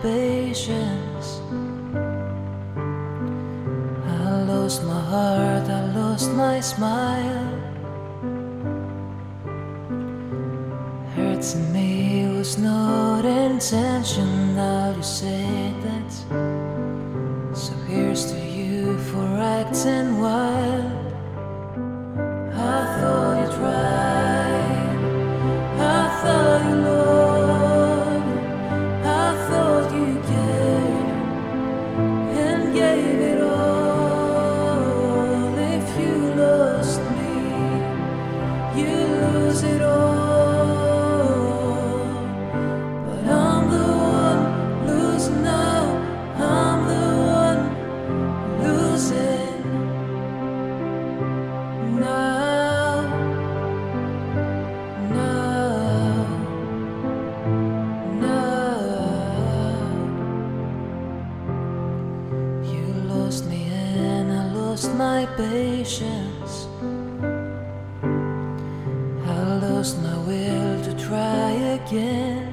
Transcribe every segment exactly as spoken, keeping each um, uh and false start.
patience. I lost my heart, I lost my smile. Hurting me was not intentional. You said that, so here's to you for acting wild. I thought you tried, I thought you loved, I thought you cared and gave it all. If you lost me, you lose it all. But I'm the one losing now, I'm the one losing now, now, now. You lost me and I lost my patience. I lost my will to try again.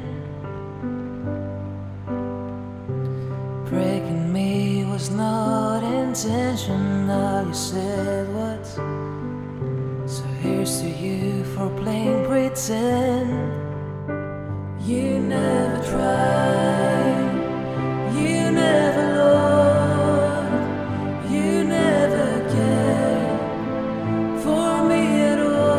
Breaking me was not intentional. You said what? So here's to you for playing pretend. You never tried, you never loved, you never cared for me at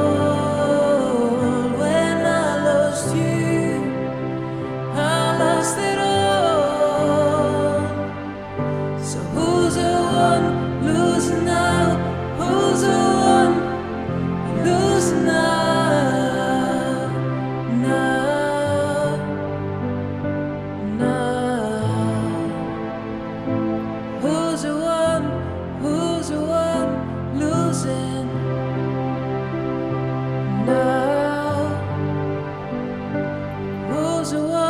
all. When I lost you, I lost it all. So who's the one losing now? Who's the one losing now? Now, now. Who's the one? Who's the one losing now? Who's the one?